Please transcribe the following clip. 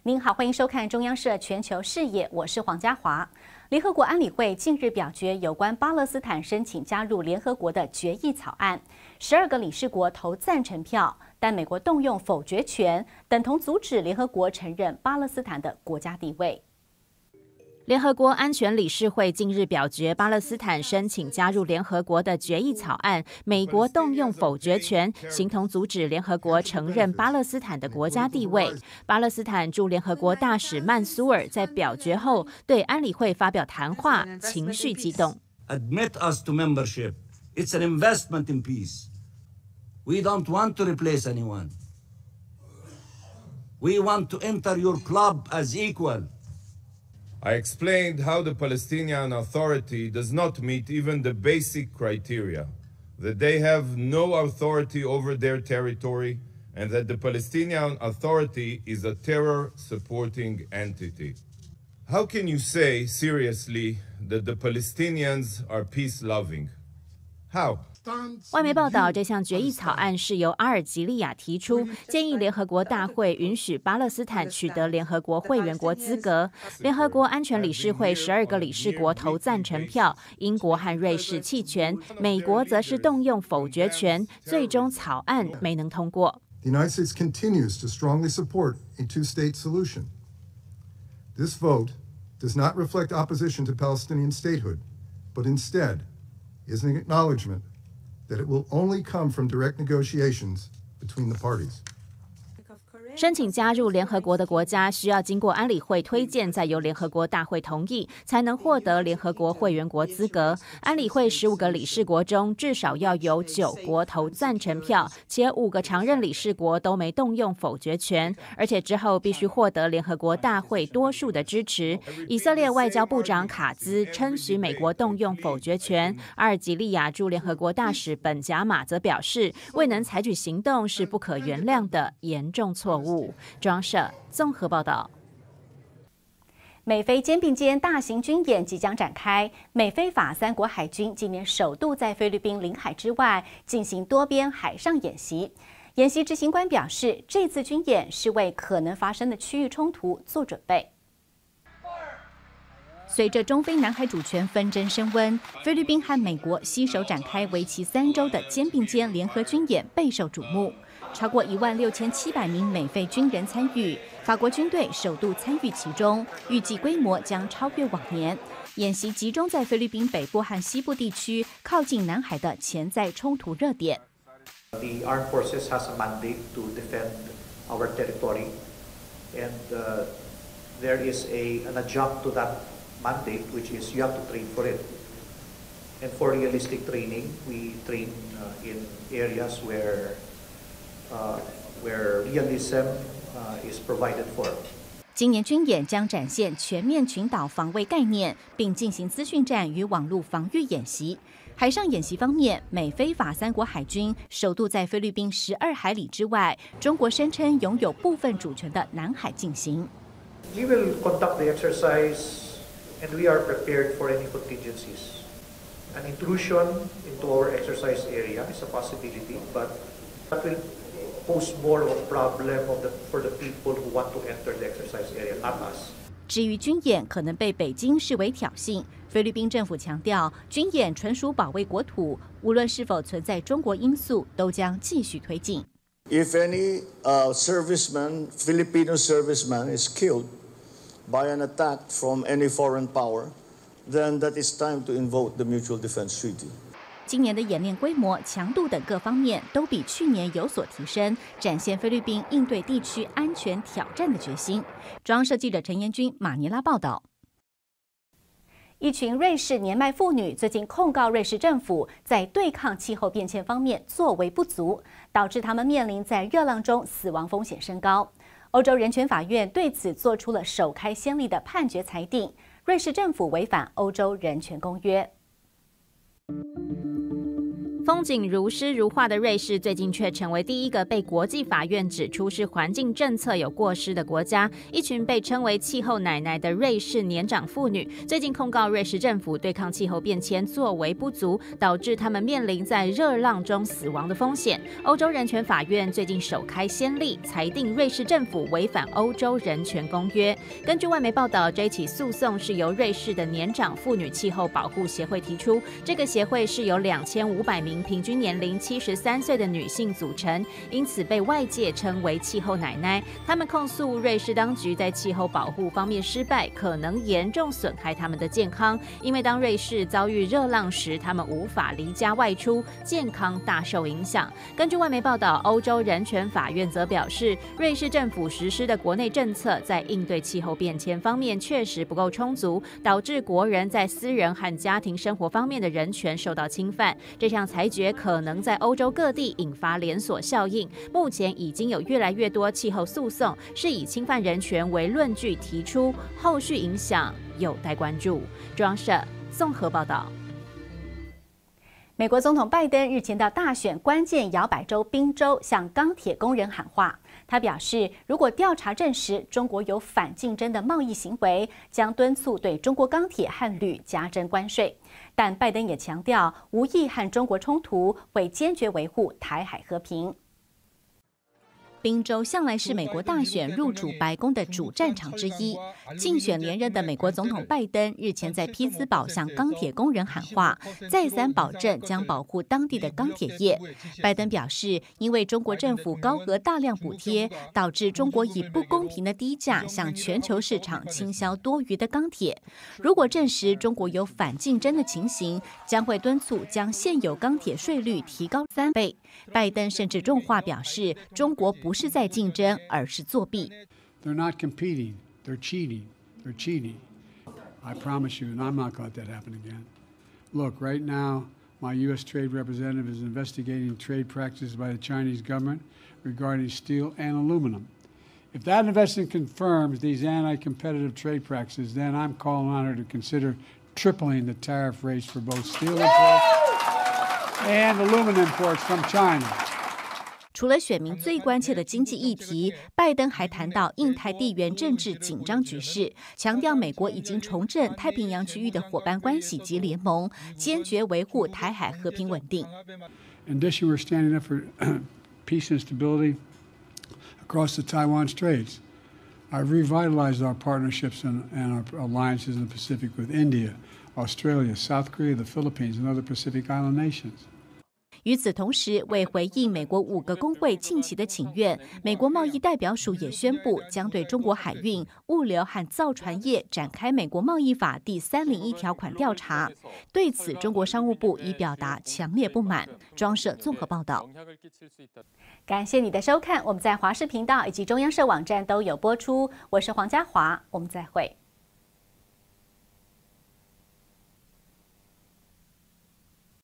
您好，欢迎收看中央社全球视野，我是黄家华。联合国安理会近日表决有关巴勒斯坦申请加入联合国的决议草案，12个理事国投赞成票，但美国动用否决权，等同阻止联合国承认巴勒斯坦的国家地位。联合国安全理事会近日表决巴勒斯坦申请加入联合国的决议草案，美国动用否决权，形同阻止联合国承认巴勒斯坦的国家地位。巴勒斯坦驻联合国大使曼苏尔在表决后对安理会发表谈话，情绪激动。 Admit us to membership. It's an investment in peace. We don't want to replace anyone. We want to enter your club as equal.I explained how the Palestinian Authority does not meet even the basic criteria, that they have no authority over their territory, and that the Palestinian Authority is a terror-supporting entity. How can you say seriously that the Palestinians are peace-loving? How? 外媒报道，这项决议草案是由阿尔及利亚提出，建议联合国大会允许巴勒斯坦取得联合国会员国资格。联合国安全理事会12个理事国投赞成票，英国和瑞士弃权，美国则是动用否决权，最终草案没能通过。 The United States continues to strongly support a two-state solution. This vote does not reflect opposition to Palestinian statehood, but instead is an acknowledgement.that it will only come from direct negotiations between the parties. 申请加入联合国的国家需要经过安理会推荐，再由联合国大会同意，才能获得联合国会员国资格。安理会15个理事国中，至少要有9国投赞成票，且5个常任理事国都没动用否决权，而且之后必须获得联合国大会多数的支持。以色列外交部长卡兹称许美国动用否决权，阿尔及利亚驻联合国大使本贾马则表示，未能采取行动是不可原谅的严重错误。中央社综合报道。美菲肩并肩大型军演即将展开，美菲法3国海军今年首度在菲律宾领海之外进行多边海上演习。演习执行官表示，这次军演是为可能发生的区域冲突做准备。随着中菲南海主权纷争升温，菲律宾和美国携手展开为期3周的肩并肩联合军演备受瞩目。超过16700名美菲军人参与，法国军队首度参与其中，预计规模将超越往年。演习集中在菲律宾北部和西部地区，靠近南海的潜在冲突热点。 The armed forces has a mandate to defend our territory, and there is an adjunct to that mandate, which is you have to train for it. And for realistic training, we train in areas where realism is provided for. 今年军演将展现全面群岛防卫概念，并进行资讯战与网络防御演习。海上演习方面，美菲法3国海军首度在菲律宾12海里之外，中国声称拥有部分主权的南海进行。 We will conduct the exercise, and we are prepared for any contingencies. An intrusion into our exercise area is a possibility, but that will pose more of a problem for the people who want to enter the exercise area, not us. 至于军演可能被北京视为挑衅，菲律宾政府强调，军演纯属保卫国土，无论是否存在中国因素，都将继续推进。 If any Filipino serviceman is killed by an attack from any foreign power, then that is time to invoke the Mutual Defense Treaty. 今年的演练规模、强度等各方面都比去年有所提升，展现菲律宾应对地区安全挑战的决心。中央社记者陈延君马尼拉报道。一群瑞士年迈妇女最近控告瑞士政府在对抗气候变迁方面作为不足，导致他们面临在热浪中死亡风险升高。欧洲人权法院对此做出了首开先例的判决裁定，瑞士政府违反欧洲人权公约。 风景如诗如画的瑞士，最近却成为第一个被国际法院指出是环境政策有过失的国家。一群被称为气候奶奶的瑞士年长妇女，最近控告瑞士政府对抗气候变迁作为不足，导致他们面临在热浪中死亡的风险。欧洲人权法院最近首开先例，裁定瑞士政府违反欧洲人权公约。根据外媒报道，这一起诉讼是由瑞士的年长妇女气候保护协会提出。这个协会是由2500名平均年龄73岁的女性组成，因此被外界称为气候奶奶。他们控诉瑞士当局在气候保护方面失败，可能严重损害他们的健康。因为当瑞士遭遇热浪时，他们无法离家外出，健康大受影响。根据外媒报道，欧洲人权法院则表示，瑞士政府实施的国内政策在应对气候变迁方面确实不够充足，导致国人在私人和家庭生活方面的人权受到侵犯。这项裁决可能在欧洲各地引发连锁效应。目前已经有越来越多气候诉讼是以侵犯人权为论据提出，后续影响有待关注。中央社综合报道。 美国总统拜登日前到大选关键摇摆州宾州向钢铁工人喊话。他表示，如果调查证实中国有反竞争的贸易行为，将敦促对中国钢铁和铝加征关税。但拜登也强调，无意和中国冲突，会坚决维护台海和平。宾州向来是美国大选入主白宫的主战场之一。竞选连任的美国总统拜登日前在匹兹堡向钢铁工人喊话，再三保证将保护当地的钢铁业。拜登表示，因为中国政府高额大量补贴，导致中国以不公平的低价向全球市场倾销多余的钢铁。如果证实中国有反竞争的情形，将会敦促将现有钢铁税率提高3倍。拜登甚至重话表示，中国不是在竞争，而是作弊。 They're not competing. They're cheating. They're cheating. I promise you, and I'm not going to let that happen again. Look, right now, my U.S. Trade Representative is investigating trade practices by the Chinese government regarding steel and aluminum. If that investigation confirms these anti-competitive trade practices, then I'm calling on her to consider tripling the tariff rates for both steel imports and aluminum imports from China. 除了选民最关切的经济议题，拜登还谈到印太地缘政治紧张局势，强调美国已经重振太平洋区域的伙伴关系及联盟，坚决维护台海和平稳定。 In addition, we're standing up for peace and stability across the Taiwan Straits. I've revitalized our partnerships and our alliances in the Pacific with India, Australia, South Korea, the Philippines, and other Pacific Island nations. 与此同时，为回应美国5个工会近期的请愿，美国贸易代表署也宣布将对中国海运、物流和造船业展开美国贸易法第301条款调查。对此，中国商务部已表达强烈不满。中央社综合报道。感谢你的收看，我们在华视频道以及中央社网站都有播出。我是黄家华，我们再会。